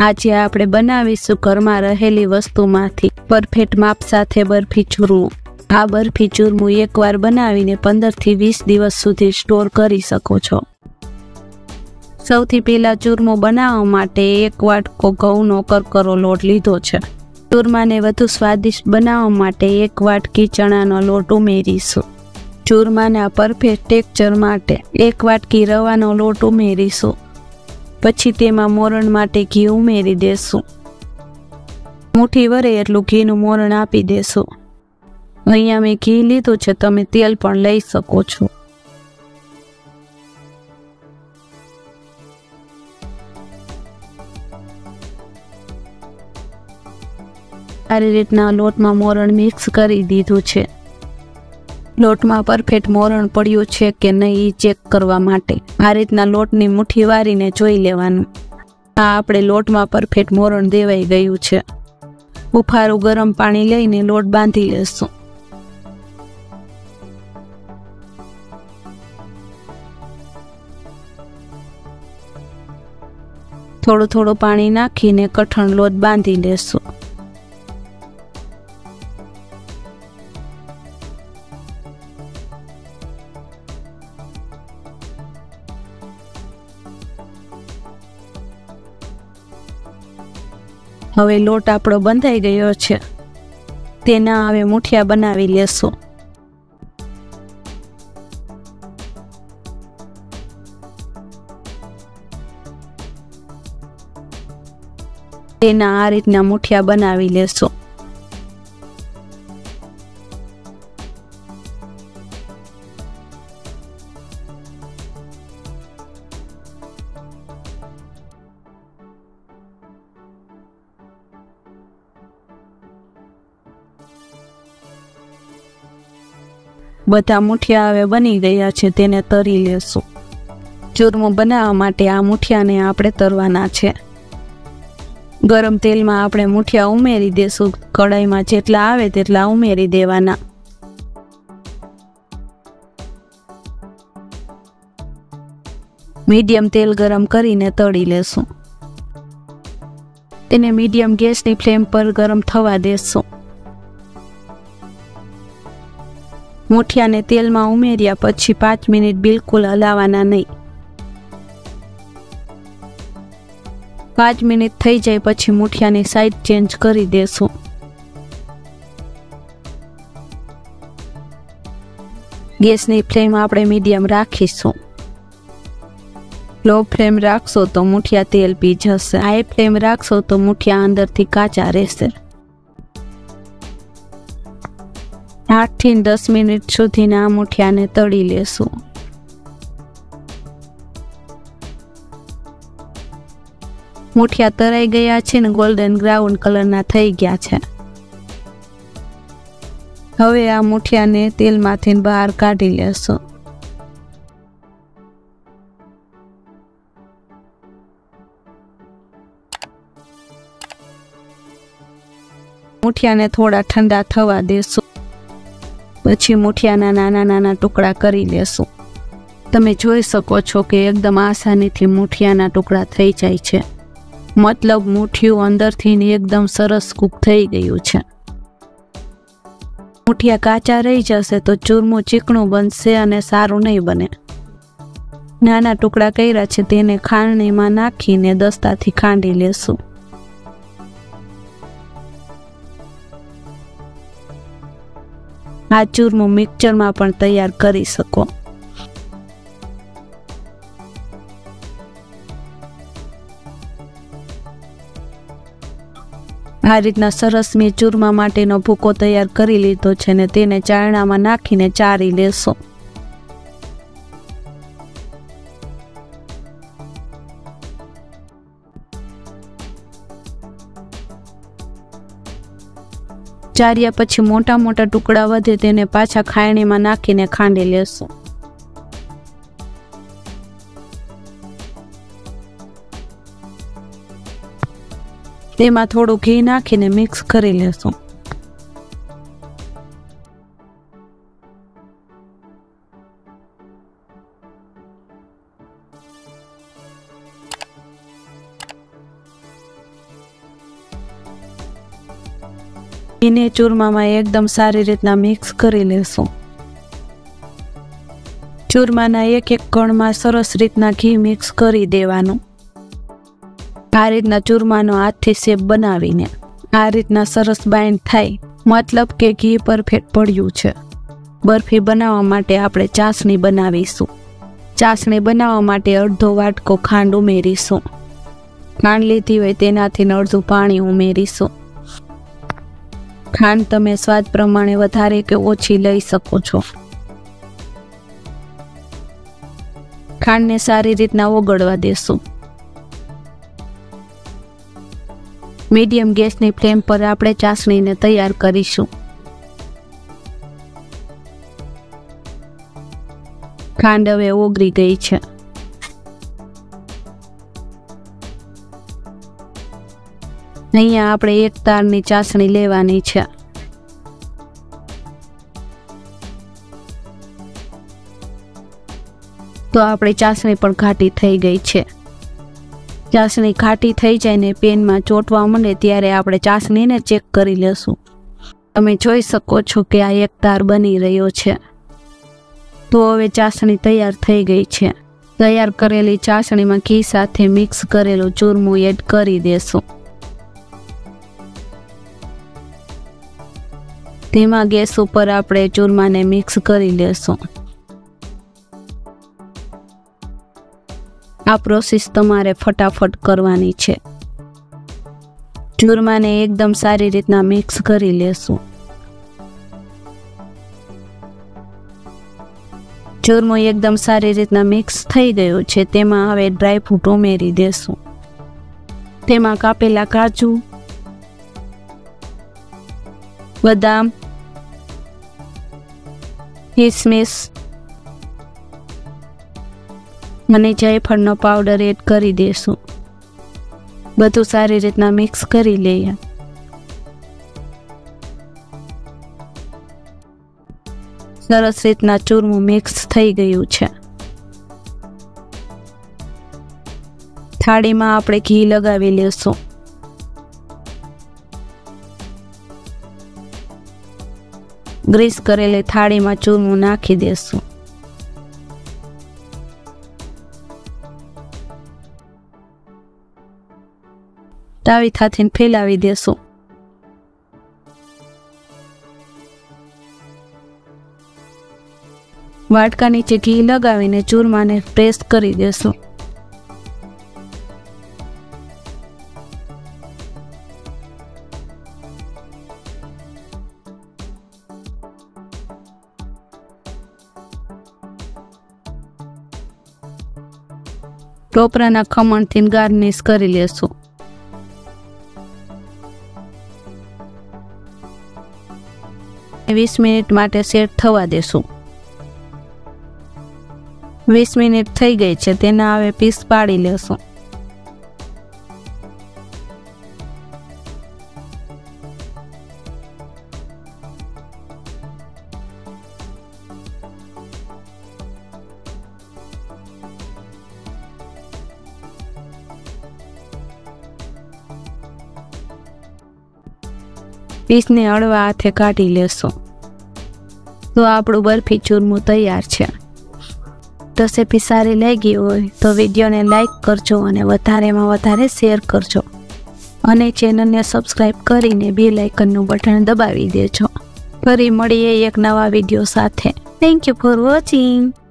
આજે આપણે બનાવીશું ઘરમાં રહેલી વસ્તુમાંથી પરફેક્ટ માપ સાથે બરફી ચૂરમું। આ બરફી ચૂરમું એકવાર બનાવીને 15 થી 20 દિવસ સુધી સ્ટોર કરી શકો છો। સૌથી પહેલા ચૂરમું બનાવવા માટે 1 વાટકો ઘઉંનો કરકરો લોટ લીધો છે। ચૂરમાને વધુ સ્વાદિષ્ટ બનાવવા માટે 1 વાટકી ચણાનો લોટ ઉમેરીશું। ચૂરમાના પરફેક્ટ ટેક્સચર માટે 1 વાટકી રવાનો લોટ ઉમેરીશું। પછી તેમાં મોરણ માટે ઘી ઉમેરી દેશું। મુઠ્ઠી વરે એટલું ઘીનું મોરણ આપી દેશું। અહીંયા મેં ઘી લીધું છે, તમે તેલ પણ લઈ શકો છો। સારી રીતના લોટમાં મોરણ મિક્સ કરી દીધું છે। લોટમાં પરફેક્ટ મોરણ પડ્યું છે કે નહીં એ ચેક કરવા માટે આ રીતના લોટની મુઠ્ઠી વારીને જોઈ લેવાનું। આ આપણે લોટમાં પરફેક્ટ મોરણ દેવાઈ ગયું છે। ઉફાળું ગરમ પાણી લઈને લોટ બાંધી લેશું। થોડું થોડું પાણી નાખીને કઠણ લોટ બાંધી લેશું। હવે લોટ આપણો બંધાઈ ગયો છે, તેના હવે મુઠિયા બનાવી લેશું। તેના આ રીતના મુઠિયા બનાવી લેશું। બધા મુઠિયા હવે બની ગયા છે, તેને તરી લેશું। ચૂરમું બનાવવા માટે આ મુઠિયાને આપણે તરવાના છે। ગરમ તેલમાં આપણે મુઠિયા ઉમેરી દેશું। કઢાઈમાં જેટલા આવે તેટલા ઉમેરી દેવાના। મીડિયમ તેલ ગરમ કરીને તળી લેશું। તેને મીડિયમ ગેસની ફ્લેમ પર ગરમ થવા દેશું। મુઠિયાને તેલમાં ઉમેર્યા પછી 5 મિનિટ બિલકુલ હલાવવાના નહીં। 5 મિનિટ થઈ જાય પછી મુઠિયાની સાઈડ ચેન્જ કરી દેશું। ગેસની ફ્લેમ આપણે મીડિયમ રાખીશું। લો ફ્લેમ રાખશો તો મુઠિયા તેલ પી જશે। હાઈ ફ્લેમ રાખશો તો મુઠિયા અંદરથી કાચા રહેશે। 8 થી 10 મિનિટ સુધીના મુઠિયાને તળી લેશું। મુઠિયા તળાઈ ગયા છે ને ગોલ્ડન બ્રાઉન કલરના થઈ ગયા છે। હવે આ મુઠિયાને તેલમાંથી બહાર કાઢી લેશું। મુઠિયાને થોડા ઠંડા થવા દેશું। પછી મુઠિયાના નાના નાના ટુકડા કરી લેશું। તમે જોઈ શકો છો કે એકદમ આસાનીથી મુઠિયાના ટુકડા થઈ જાય છે। મતલબ મુઠિયું અંદરથી એકદમ સરસ કૂક થઈ ગયું છે। મુઠિયા કાચા રહી જશે તો ચૂરમું ચીકણું બનશે અને સારું નહીં બને। નાના ટુકડા કર્યા છે તેને ખાંડણીમાં નાખીને દસ્તાથી ખાંડી લેશું। આ ચૂરમું મિક્સરમાં પણ તૈયાર કરી શકો। આ રીતના સરસ મેં ચૂરમા માટેનો ભૂકો તૈયાર કરી લીધો છે ને તેને ચાળણામાં નાખીને ચારી લેશો। ચાર્યા પછી મોટા મોટા ટુકડા વધે તેને પાછા ખાયણીમાં નાખીને ખાંડી લેશું। તેમાં થોડું ઘી નાખીને મિક્સ કરી લેશું। ઘીને ચૂરમામાં એકદમ સારી રીતના મિક્સ કરી લેશું. ચૂરમાના એક એક કણમાં સરસ રીતના ઘી મિક્સ કરી દેવાનું. આ રીતના ચૂરમાનો હાથથી શેપ બનાવીને આ રીતના સરસ બાઇન્ડ થાય, મતલબ કે ઘી પરફેક્ટ પડ્યું છે. બરફી બનાવવા માટે આપણે ચાસણી બનાવીશું. ચાસણી બનાવવા માટે અડધો વાટકો ખાંડ ઉમેરીશું. ખાંડ લીધી હોય તેનાથી અડધું પાણી ઉમેરીશું. ખાંડ તમે સ્વાદ પ્રમાણે વધારે કે ઓછી લઈ શકો છો. ખાંડને સારી રીતના ઓગળવા દેશું. મીડિયમ ગેસની ફ્લેમ પર આપણે ચાસણીને તૈયાર કરીશું. ખાંડ હવે ઓગળી ગઈ છે. અહીંયા આપણે એક તારની ચાસણી લેવાની છે. તો આપણી ચાસણી પણ ઘાટી થઈ ગઈ છે. ચાસણી ઘાટી થઈ જાય ને પેનમાં ચોંટવા માંડે ત્યારે આપણે ચાસણીને ચેક કરી લેશું. તમે જોઈ શકો છો કે આ એક તાર બની રહ્યો છે. તો હવે ચાસણી તૈયાર થઈ ગઈ છે. તૈયાર કરેલી ચાસણીમાં ઘી સાથે મિક્સ કરેલું ચૂરમું એડ કરી દેશું. ધીમા ગેસ ઉપર આપણે ચૂરમાને મિક્સ કરી લેશું. આ પ્રોસેસ તમારે ફટાફટ કરવાની છે. ચૂરમાને એકદમ સારી રીતના મિક્સ કરી લેશું. ચૂરમું એકદમ સારી રીતના મિક્સ થઈ ગયું છે. તેમાં હવે ડ્રાયફ્રૂટ ઉમેરી દેશું. તેમાં કાપેલા કાજુ, બદામ, કિસમિસ અને જાયફળનો પાવડર એડ કરી દેશું. બધું સારી રીતના મિક્સ કરી લઈએ. સરસ રીતના ચૂરમું મિક્સ થઈ ગયું છે. થાળીમાં આપણે ઘી લગાવી લેશું. ગ્રીસ કરેલી થાળીમાં ચૂરમું નાખી દેશું. તાવીથાથી ફેલાવી દેશું. વાટકા નીચે ઘી લગાવીને ચૂરમાને પ્રેસ કરી દેશું. ટોપરાના ખમણથી ગાર્નિશ કરી લેશું. ને 20 મિનિટ માટે સેટ થવા દેશું. 20 મિનિટ થઈ ગઈ છે. તેના હવે પીસ પાડી લેશું. પીસને હળવા હાથે કાઢી લેશું. તો આપણું બરફી ચૂરમું તૈયાર છે. રેસીપી સારી લાગી હોય તો વિડીયોને લાઈક કરજો અને વધારેમાં વધારે શેર કરજો અને ચેનલને સબસ્ક્રાઈબ કરીને બેલ આઇકનનું બટન દબાવી દેજો. ફરી મળીએ એક નવા વિડીયો સાથે. Thank you for watching.